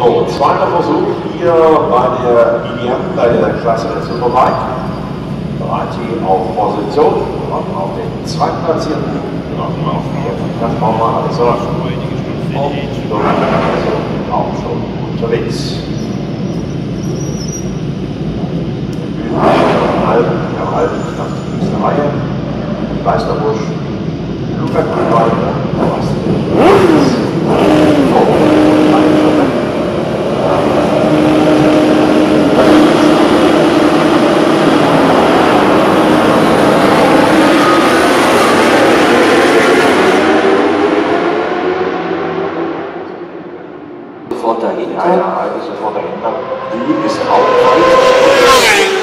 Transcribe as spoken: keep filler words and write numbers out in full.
So, zweiter Versuch hier bei der I D M, bei der Klasse der Superbike. Bereit hier auf Position, warten auf den Zweitplatzierten, warten auf den Plattformer, also und auch schon unterwegs. Halben, ja, halben, knapp die nächste Reihe. Leisterbusch, Lukas Grünwald, sofort dahinter. Ja, ja, sofort dahinter. Die ist auch